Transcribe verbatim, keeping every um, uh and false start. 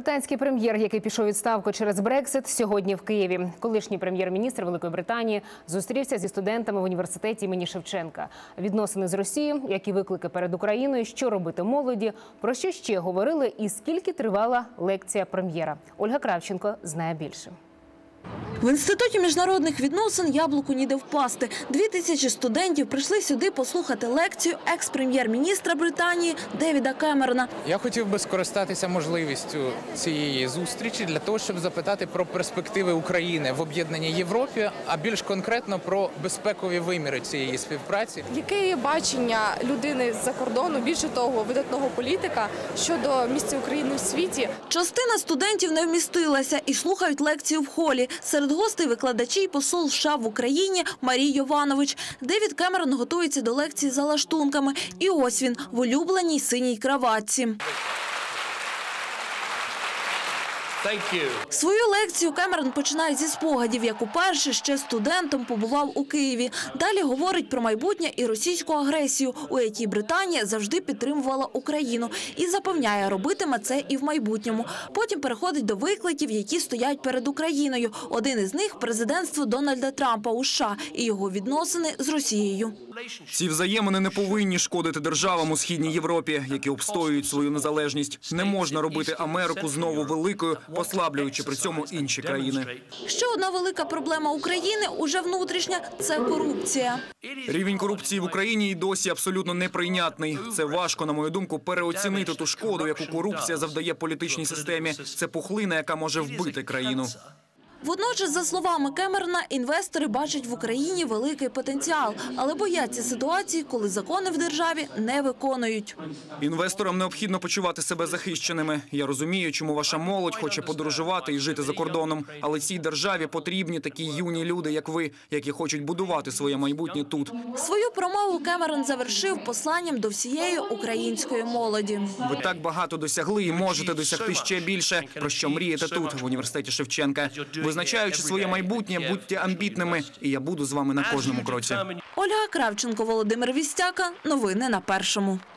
Британський прем'єр, який пішов у відставку через Брексит, сьогодні в Києві. Колишній прем'єр-міністр Великої Британії зустрівся зі студентами в університеті імені Шевченка. Відносини з Росією, які виклики перед Україною, що робити молоді, про що ще говорили і скільки тривала лекція прем'єра. Ольга Кравченко знає більше. В Інституті міжнародних відносин яблуку ніде впасти. Дві тисячі студентів прийшли сюди послухати лекцію екс-прем'єр-міністра Британії Девіда Кемерона. Я хотів би скористатися можливістю цієї зустрічі для того, щоб запитати про перспективи України в об'єднаній Європі, а більш конкретно про безпекові виміри цієї співпраці. Яке є бачення людини з-за кордону, більше того, видатного політика, щодо місця України в світі? Частина студентів не вмістилася і слухають лекцію в холі. Серед гостей викладачі й посол США в Україні Марій Йованович. Девід Кемерон готується до лекції за лаштунками. І ось він в улюбленій синій краватці. Свою лекцію Кемерон починає зі спогадів, як уперше ще студентом побував у Києві. Далі говорить про майбутнє і російську агресію, у якій Британія завжди підтримувала Україну. І запевняє, робитиме це і в майбутньому. Потім переходить до викликів, які стоять перед Україною. Один із них – президентство Дональда Трампа у США і його відносини з Росією. Ці взаємини не повинні шкодити державам у Східній Європі, які обстоюють свою незалежність. Не можна робити Америку знову великою, послаблюючи при цьому інші країни. Ще одна велика проблема України, уже внутрішня – це корупція. Рівень корупції в Україні і досі абсолютно неприйнятний. Це важко, на мою думку, переоцінити ту шкоду, яку корупція завдає політичній системі. Це пухлина, яка може вбити країну. Водночас, за словами Кемерона, інвестори бачать в Україні великий потенціал, але бояться ситуації, коли закони в державі не виконують. Інвесторам необхідно почувати себе захищеними. Я розумію, чому ваша молодь хоче подорожувати і жити за кордоном. Але цій державі потрібні такі юні люди, як ви, які хочуть будувати своє майбутнє тут. Свою промову Кемерон завершив посланням до всієї української молоді. Ви так багато досягли і можете досягти ще більше, про що мрієте тут, в університеті Шевченка. Визначаючи своє майбутнє, будьте амбітними, і я буду з вами на кожному кроці. Ольга Кравченко, Володимир Вістяка. Новини на Першому.